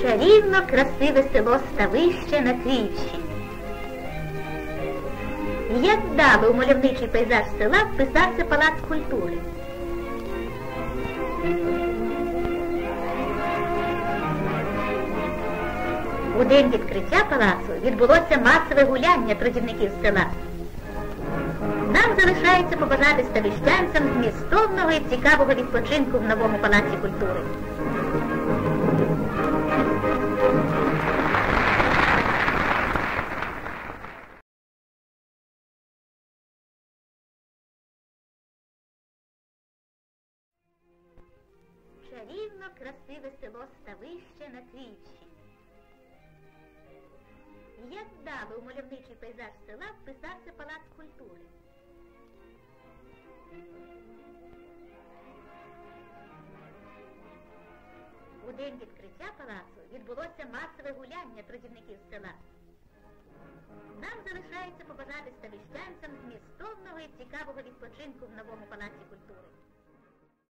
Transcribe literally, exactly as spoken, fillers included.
Чарівно красиве село Ставище на Київщині. Як вдало у мальовничий пейзаж села вписався Палац культури. У день відкриття палацу відбулося масове гуляння трудівників села. Нам залишається побажати ставищанцям змістовного і цікавого відпочинку в новому Палаці культури. Чарівно красиве село Ставище на Київщині. Як вдало у мальовничий пейзаж села вписався Палац культури. У день відкриття палацу відбулося масове гуляння трудівників села. Нам залишається побажати ставищанцям змістовного і цікавого відпочинку в новому Палаці культури.